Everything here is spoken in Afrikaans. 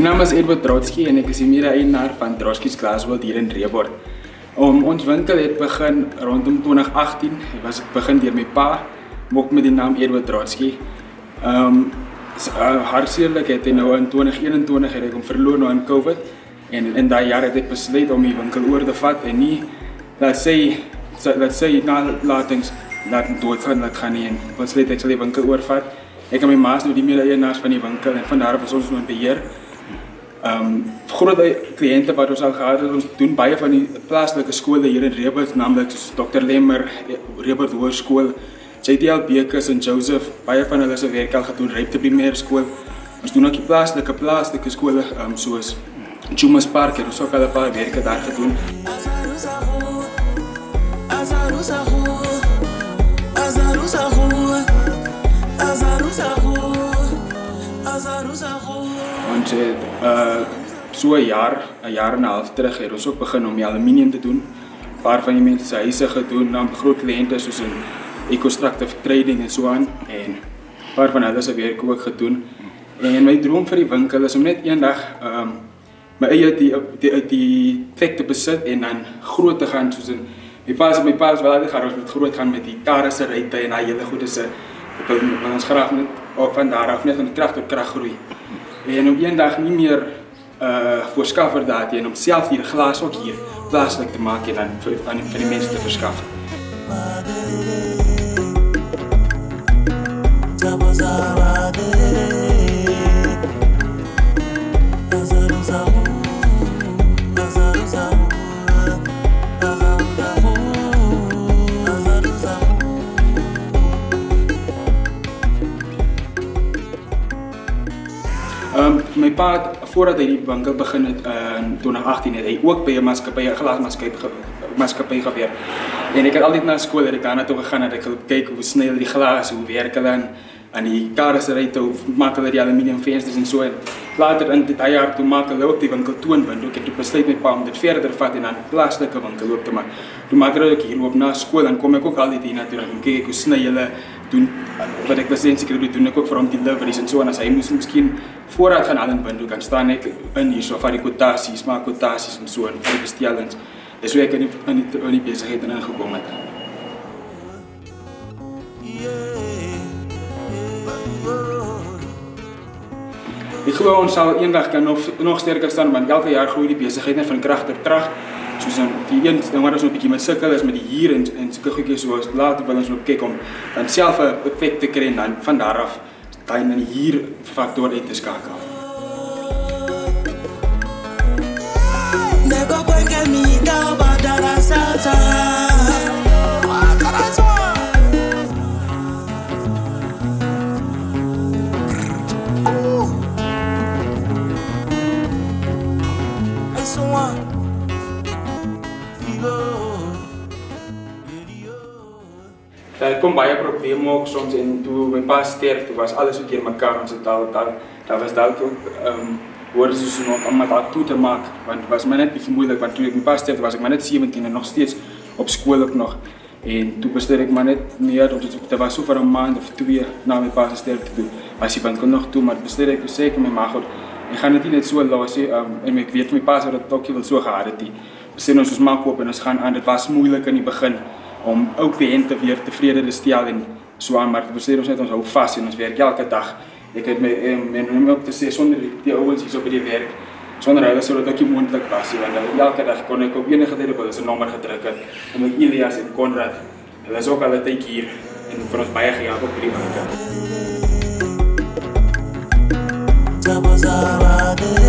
Mijn naam is Edward Drotsky en ik is hier eienaar van Drotsky's Glassworld hier in Reebok. Ons winkel het begin rondom 2018. Het was begin door mijn pa, ook met de naam Edward Drotsky. Hartstikke het nou in 2021 heb ik hem verloren aan COVID. En in dat jaar heb ik besloten om die winkel oor te vat en niet dat zij nalatings laten doodgaan laat gaan nie. En besluit ek sal die winkel oorvat. Ek en my ma's nou die mede-eienaars van die winkel en vandaar was ons nou in beheer. Groot kliënte wat ons al gehad het, ons doen baie van die plaaslike skole hier in Reebok, naamlik Dr. Lemmer, Reebok Hoërskool, JTL Bekes en Joseph, baie van hulle se werk al gedoen, Rypte Primêre Skool. Ons doen ook die plaaslike skole soos Jumas Park en ons ook al 'n paar werke daar gedoen. Ons het so 'n jaar en 'n half terug het ons ook begin om die aluminium te doen. 'n Paar van die mense se huise gedoen, dan groot kliënte soos in Ecostructive Trading en so aan en 'n paar van hulle se werk ook gedoen. En my droom vir die winkel is om net eendag my eie die plek te besit en dan groot te gaan soos in my pa is wel altyd gaan ons met groot gaan met die karre se ryte en daai hele goede se wil ons graag net van daar af net van krag tot krag groei. En om eendag nie meer voorskaffer daar en om self hier glas ook hier plaaslik te maak en dan vir die mense te verskaf. My pa, voordat hy die winkel begin het in 2018 het hy ook by 'n glasmaatskappy gewerk. En ek het altyd na skool het ek daarna toe gegaan en ek wil kyk hoe sny hulle die glas, hoe werk hulle aan die karre se ryte, hoe maak hulle die aluminium vensters en so en later in dit jaar toe maak hulle ook die winkel toonwind. Ek het besluit met pa om dit verder vat en dan plaaslike winkel ook te maak. Toe maak ek hier op na skool en kom ek ook altyd hier natuurlik en kyk hoe sny hulle doen wat ek lisensie kry doen ek ook vir hom deliveries en so en as hy miskien voorraad gaan al in window kan staan ek in hier so van die kwotasies, maak kwotasies en so en vir bestellings. Dis hoe ek in die besigheid ingekom het. Ek glo ons sal eendag kan nog sterker staan want elke jaar groei die besigheid net van krag tot krag. Soos die een ding wat ons nog 'n bietjie met sukkel is met die huur en sulke goedjies soos later wil ons nog kyk om dan self 'n effek te kry en dan van daar af daai in die huur faktor uit te skakel. Daar kom baie probleme ook soms en toe my pa sterf, toe was alles ook hier mekaar ons het daar was dalk ook woorde soos om maar toe te maak want het was my net bietjie moeilik want toe ek my pa sterf was ek maar net 17 en nog steeds op skool ook nog en toe besluit ek maar net nee dit was so vir 'n maand of 2 na my pa se sterfte toe was die winkel nog toe maar besluit ek sê ek my ma goed ek gaan dit nie net so los en ek weet my pa sou dit ook wel so gehad het besluit ons maak oop en ons gaan aan dit was moeilik in die begin om ou kliënte weer tevrede te stel en so aan maar besluit ons net ons hou vas en ons werk elke dag. Ek het my ook te sê sonder die ouens hier so by die werk sonder hulle sou dit ook nie moontlik was want elke dag kon ek op enige tyd op hulle se nommer gedruk het en met Elias en Konrad. Hulle is ook al 'n tydjie hier en vir ons baie gehelp op die winkel.